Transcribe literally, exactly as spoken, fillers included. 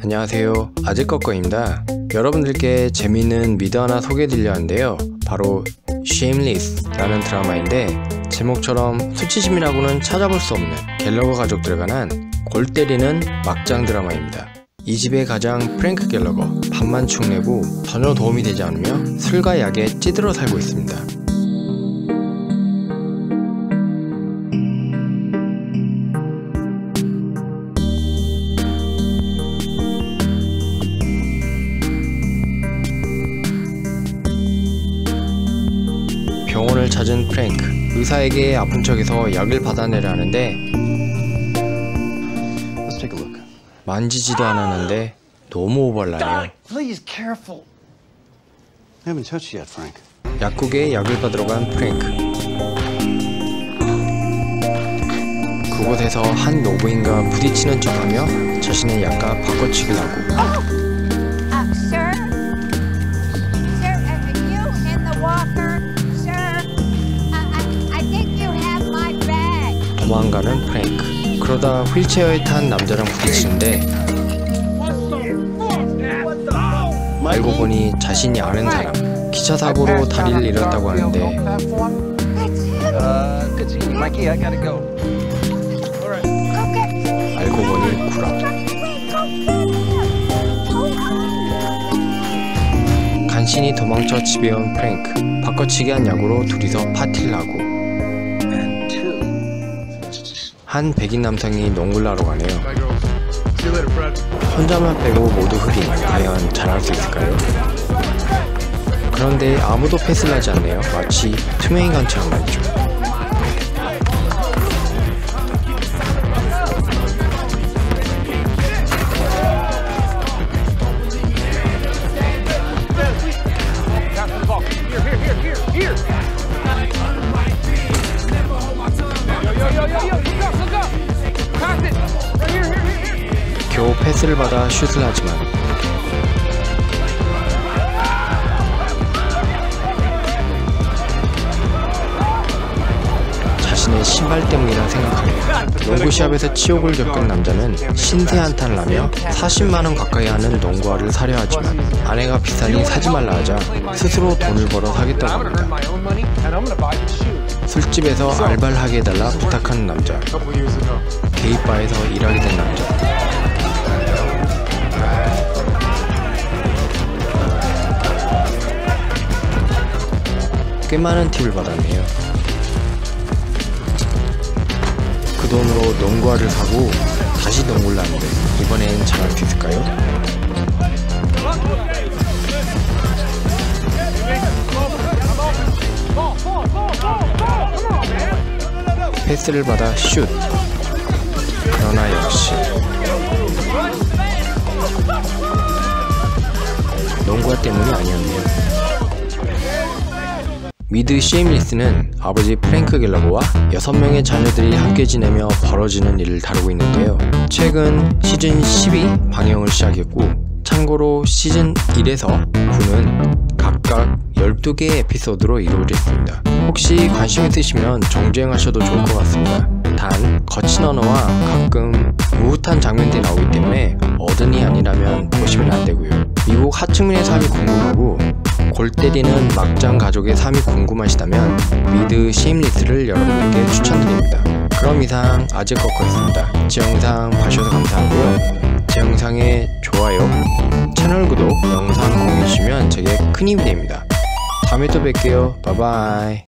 안녕하세요, 아재꺼꺼입니다. 여러분들께 재미있는 미드 하나 소개해드리려 하는데요, 바로 Shameless 라는 드라마인데, 제목처럼 수치심이라고는 찾아볼 수 없는 갤러거 가족들에 관한 골 때리는 막장 드라마입니다. 이 집의 가장 프랭크 갤러거, 밥만 축내고 전혀 도움이 되지 않으며 술과 약에 찌들어 살고 있습니다. 병원을 찾은 프랭크, 의사에게 아픈 척해서 약을 받아내려 하는데 만지지도 않았는데 너무 오발나요. 약국에 약을 받으러 간 프랭크. 그곳에서 한 노부인과 부딪히는 척하며 자신의 약과 바꿔치기를 하고, 도망가는 프랭크. 그러다 휠체어에 탄 남자랑 부딪히는데 알고 보니 자신이 아는 사람, 기차 사고로 다리를 잃었다고 하는데 알고 보니 구라. 간신히 도망쳐 집에 온 프랭크. 바꿔치기 한 약으로 둘이서 파티를 하고, 한 백인 남성이 농구를 하러 가네요. 혼자만 빼고 모두 흑인. 과연 잘할 수 있을까요? 그런데 아무도 패스를 하지 않네요. 마치 투명인간처럼 말이죠. 겨우 패스를 받아 슛을 하지만 자신의 신발 때문이라 생각하며 농구시합에서 치욕을 겪은 남자는 신세 한탄을 하며 사십만 원 가까이 하는 농구화를 사려 하지만 아내가 비싸니 사지 말라 하자 스스로 돈을 벌어 사겠다고 합니다. 술집에서 알바를 하게 해달라 부탁하는 남자, 게이바에서 일하게 된 남자, 꽤 많은 팁을 받았네요. 그 돈으로 농구화를 사고 다시 농구를 하는데 이번엔 잘할 수 있을까요? 패스를 받아 슛. 그러나 역시 농구화 때문이 아니었네요. 미드 쉐임리스는 아버지 프랭크 갤러거와 여섯 명의 자녀들이 함께 지내며 벌어지는 일을 다루고 있는데요. 최근 시즌 십이 방영을 시작했고, 참고로 시즌 일에서 구는 각각 열두 개의 에피소드로 이루어졌습니다. 혹시 관심 있으시면 정주행하셔도 좋을 것 같습니다. 단 거친 언어와 가끔 우ಹು탄 장면들이 나오기 때문에 어른이 아니라면 보시면 안되고요. 미국 하층민의 삶이 궁금하고 골 때리는 막장 가족의 삶이 궁금하시다면 미드 쉐임리스를 여러분에게 추천드립니다. 그럼 이상 아재꺼꺼였습니다. 제 영상 봐주셔서 감사하고요. 제 영상에 좋아요, 채널 구독, 영상 공유해주시면 제게 큰 힘이 됩니다. 다음에 또 뵐게요. 바이바이.